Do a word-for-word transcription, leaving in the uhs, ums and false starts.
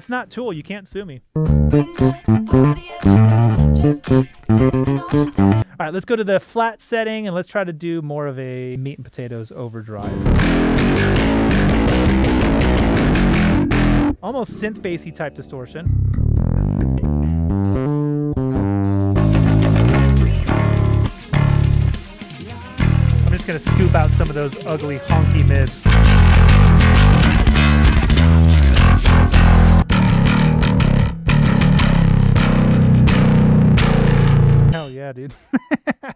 That's not Tool. You can't sue me. All right, let's go to the flat setting and let's try to do more of a meat and potatoes overdrive. Almost synth bassy type distortion. I'm just gonna scoop out some of those ugly honky mids. Hell yeah, dude.